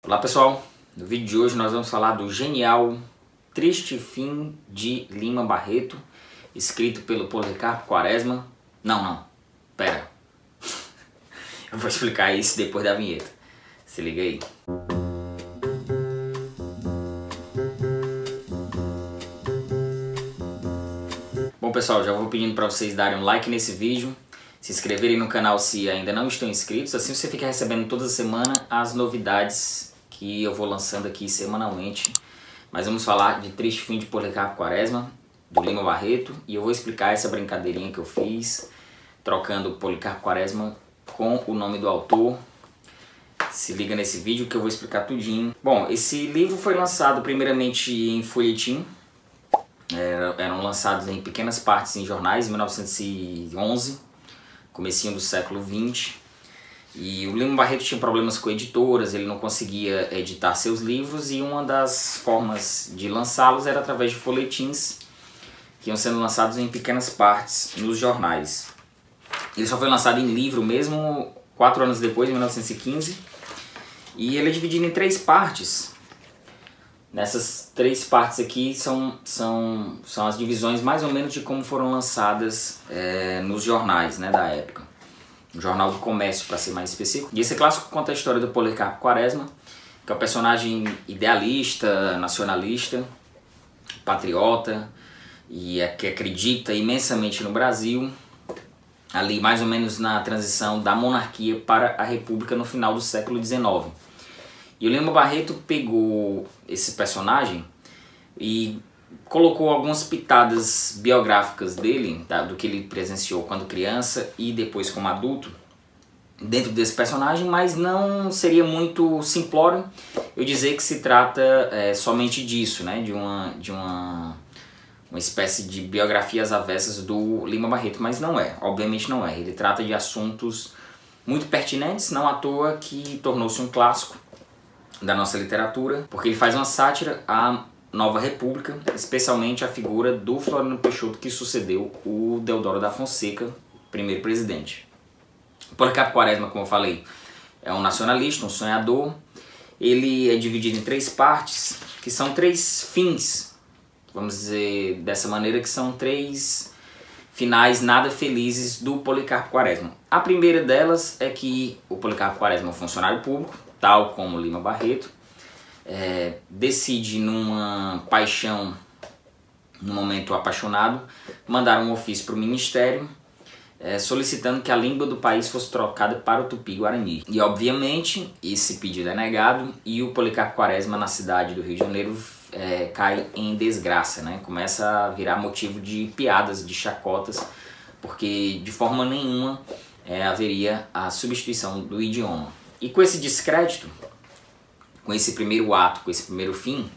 Olá pessoal, no vídeo de hoje nós vamos falar do genial Triste Fim de Lima Barreto, escrito pelo Policarpo Quaresma. Pera, eu vou explicar isso depois da vinheta, se liga aí. Bom pessoal, já vou pedindo para vocês darem um like nesse vídeo, se inscreverem no canal se ainda não estão inscritos, assim você fica recebendo toda semana as novidades que eu vou lançando aqui semanalmente. Mas vamos falar de Triste Fim de Policarpo Quaresma, do Lima Barreto, e eu vou explicar essa brincadeirinha que eu fiz, trocando Policarpo Quaresma com o nome do autor. Se liga nesse vídeo que eu vou explicar tudinho. Bom, esse livro foi lançado primeiramente em folhetim, eram lançados em pequenas partes em jornais em 1911, comecinho do século XX. E o Lima Barreto tinha problemas com editoras, ele não conseguia editar seus livros e uma das formas de lançá-los era através de folhetins que iam sendo lançados em pequenas partes nos jornais. Ele só foi lançado em livro mesmo 4 anos depois, em 1915, e ele é dividido em 3 partes. Nessas 3 partes aqui são as divisões mais ou menos de como foram lançadas nos jornais, né, da época. O Jornal do Comércio, para ser mais específico. E esse clássico conta a história do Policarpo Quaresma, que é um personagem idealista, nacionalista, patriota, e que acredita imensamente no Brasil, ali mais ou menos na transição da monarquia para a república no final do século XIX. E o Lima Barreto pegou esse personagem e colocou algumas pitadas biográficas dele, do que ele presenciou quando criança e depois como adulto, dentro desse personagem, mas não seria muito simplório eu dizer que se trata somente disso, né? de uma espécie de biografias avessas do Lima Barreto, mas não é, obviamente não é. Ele trata de assuntos muito pertinentes, não à toa que tornou-se um clássico da nossa literatura, porque ele faz uma sátira à Nova República, especialmente a figura do Floriano Peixoto, que sucedeu o Deodoro da Fonseca, primeiro presidente. Policarpo Quaresma, como eu falei, é um nacionalista, um sonhador. Ele é dividido em 3 partes, que são 3 fins, vamos dizer dessa maneira, que são 3 finais nada felizes do Policarpo Quaresma. A primeira delas é que o Policarpo Quaresma é um funcionário público, tal como Lima Barreto, decide numa paixão, num momento apaixonado, mandar um ofício para o Ministério solicitando que a língua do país fosse trocada para o Tupi-Guarani. E obviamente esse pedido é negado e o Policarpo Quaresma na cidade do Rio de Janeiro cai em desgraça, né? Começa a virar motivo de piadas, de chacotas, porque de forma nenhuma haveria a substituição do idioma. E com esse descrédito, com esse primeiro ato, com esse primeiro fim,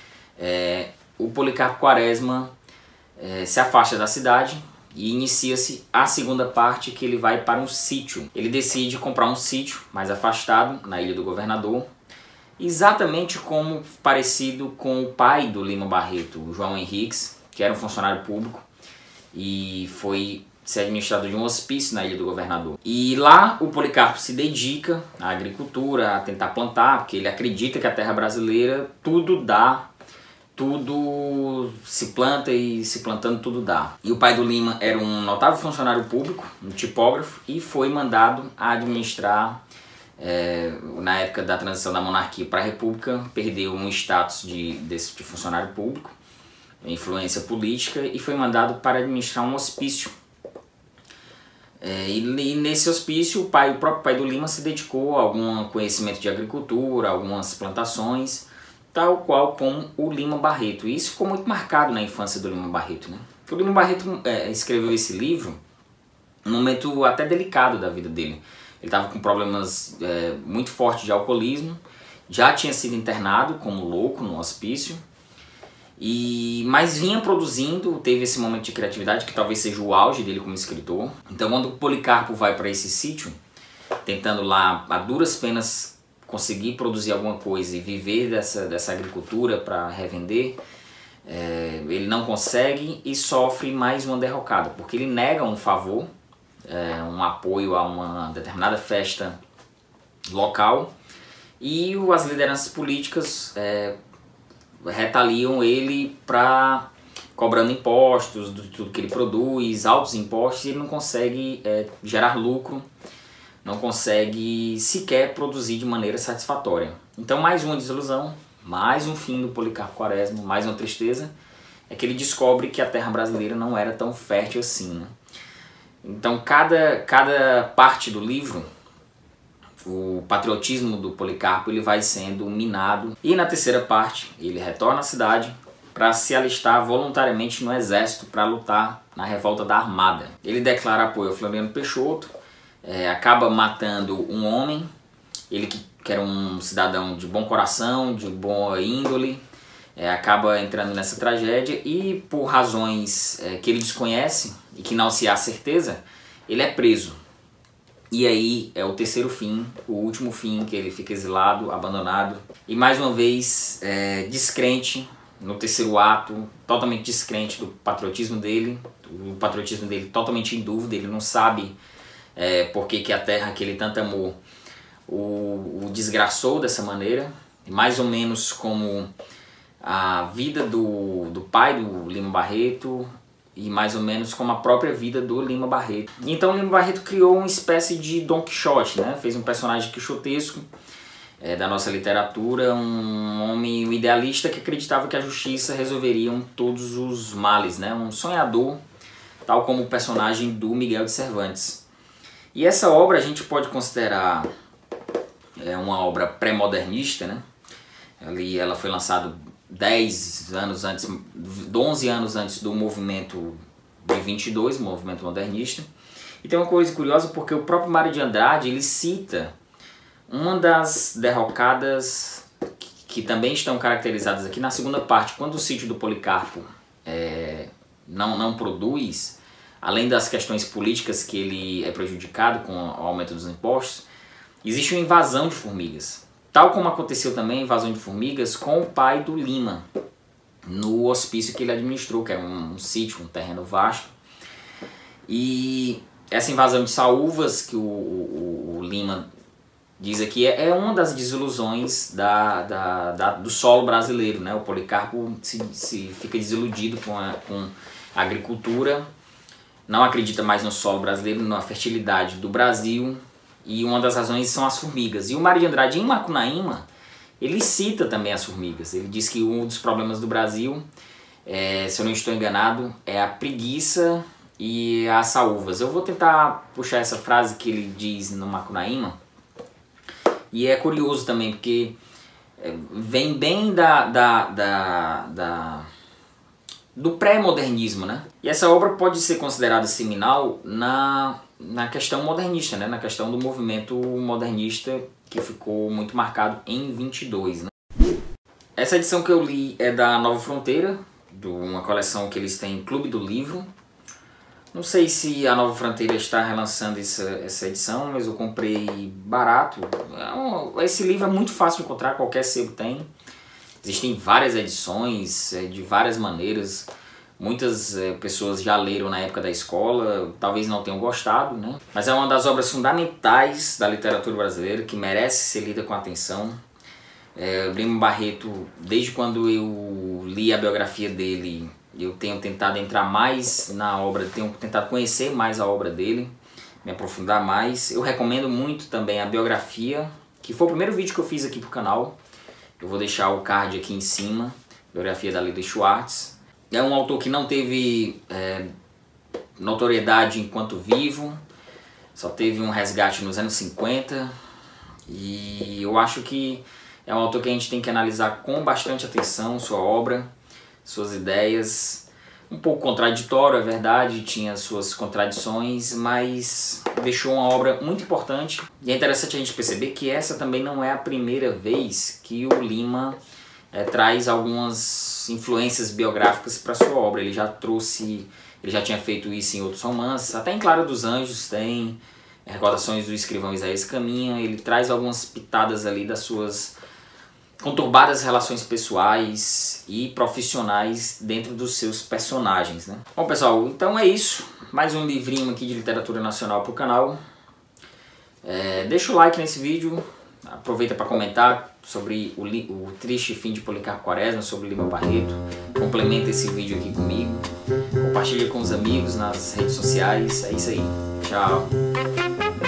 o Policarpo Quaresma se afasta da cidade e inicia-se a segunda parte, que ele vai para um sítio. Ele decide comprar um sítio mais afastado, na Ilha do Governador, exatamente como parecido com o pai do Lima Barreto, o João Henriques, que era um funcionário público e foi ser administrador de um hospício na Ilha do Governador. E lá o Policarpo se dedica à agricultura, a tentar plantar, porque ele acredita que a terra brasileira tudo dá, tudo se planta e se plantando tudo dá. E o pai do Lima era um notável funcionário público, um tipógrafo, e foi mandado a administrar, na época da transição da monarquia para a república, perdeu um status de funcionário público, influência política, e foi mandado para administrar um hospício. E nesse hospício o próprio pai do Lima se dedicou a algum conhecimento de agricultura, algumas plantações, tal qual como o Lima Barreto. E isso ficou muito marcado na infância do Lima Barreto, né? Porque o Lima Barreto escreveu esse livro num momento até delicado da vida dele. Ele estava com problemas muito fortes de alcoolismo, já tinha sido internado como louco no hospício, mas vinha produzindo, teve esse momento de criatividade que talvez seja o auge dele como escritor. Então quando o Policarpo vai para esse sítio, tentando lá a duras penas conseguir produzir alguma coisa e viver dessa agricultura para revender, ele não consegue e sofre mais uma derrocada, porque ele nega um favor, um apoio a uma determinada festa local, e as lideranças políticas retaliam ele cobrando impostos de tudo que ele produz, altos impostos, e ele não consegue gerar lucro, não consegue sequer produzir de maneira satisfatória. Então mais uma desilusão, mais um fim do Policarpo Quaresma, mais uma tristeza, é que ele descobre que a terra brasileira não era tão fértil assim, né? Então cada parte do livro, o patriotismo do Policarpo, ele vai sendo minado, e na terceira parte ele retorna à cidade para se alistar voluntariamente no exército para lutar na revolta da Armada. Ele declara apoio a Floriano Peixoto, acaba matando um homem, ele que era um cidadão de bom coração, de boa índole, acaba entrando nessa tragédia e por razões que ele desconhece e que não se há certeza, ele é preso. E aí é o terceiro fim, o último fim, que ele fica exilado, abandonado e mais uma vez descrente no terceiro ato, totalmente descrente do patriotismo dele, o patriotismo dele totalmente em dúvida, ele não sabe por que a terra que ele tanto amou o desgraçou dessa maneira, mais ou menos como a vida do pai do Lima Barreto e mais ou menos como a própria vida do Lima Barreto. Então Lima Barreto criou uma espécie de Don Quixote, né? Fez um personagem quixotesco da nossa literatura, um homem, um idealista que acreditava que a justiça resolveria todos os males, né? Um sonhador, tal como o personagem do Miguel de Cervantes. E essa obra a gente pode considerar uma obra pré-modernista, né? Ali ela foi lançada 10 anos antes, 11 anos antes do movimento de 22, o movimento modernista. E tem uma coisa curiosa porque o próprio Mário de Andrade, ele cita uma das derrocadas que também estão caracterizadas aqui na segunda parte, quando o sítio do Policarpo não produz, além das questões políticas que ele é prejudicado com o aumento dos impostos, existe uma invasão de formigas. Tal como aconteceu também a invasão de formigas com o pai do Lima, no hospício que ele administrou, que era um sítio, um terreno vasto. E essa invasão de saúvas que o Lima diz aqui é uma das desilusões do solo brasileiro, né? O Policarpo se fica desiludido com a agricultura, não acredita mais no solo brasileiro, na fertilidade do Brasil, e uma das razões são as formigas. E o Mário de Andrade, em Macunaíma, ele cita também as formigas. Ele diz que um dos problemas do Brasil, se eu não estou enganado, é a preguiça e as saúvas. Eu vou tentar puxar essa frase que ele diz no Macunaíma, e é curioso também, porque vem bem do pré-modernismo, né? E essa obra pode ser considerada seminal na questão modernista, né? Na questão do movimento modernista que ficou muito marcado em 22, né? Essa edição que eu li é da Nova Fronteira, de uma coleção que eles têm, Clube do Livro. Não sei se a Nova Fronteira está relançando essa edição, mas eu comprei barato. Esse livro é muito fácil de encontrar, qualquer sebo tem. Existem várias edições, de várias maneiras. Muitas pessoas já leram na época da escola, talvez não tenham gostado, né? Mas é uma das obras fundamentais da literatura brasileira, que merece ser lida com atenção. O Lima Barreto, desde quando eu li a biografia dele, eu tenho tentado entrar mais na obra, tenho tentado conhecer mais a obra dele, me aprofundar mais. Eu recomendo muito também a biografia, que foi o primeiro vídeo que eu fiz aqui pro canal. Eu vou deixar o card aqui em cima, biografia da Lida Schwartz. É um autor que não teve notoriedade enquanto vivo, só teve um resgate nos anos 50, e eu acho que é um autor que a gente tem que analisar com bastante atenção sua obra, suas ideias. Um pouco contraditório, é verdade, tinha suas contradições, mas deixou uma obra muito importante. E é interessante a gente perceber que essa também não é a primeira vez que o Lima traz algumas influências biográficas para sua obra. Ele já tinha feito isso em outros romances, até em Clara dos Anjos tem Recordações do Escrivão Isaías Caminha. Ele traz algumas pitadas ali das suas conturbadas relações pessoais e profissionais dentro dos seus personagens, né? Bom, pessoal, então é isso. Mais um livrinho aqui de literatura nacional pro canal. Deixa o like nesse vídeo, Aproveita para comentar sobre o triste fim de Policarpo Quaresma, sobre Lima Barreto. Complementa esse vídeo aqui comigo. Compartilha com os amigos nas redes sociais. É isso aí. Tchau.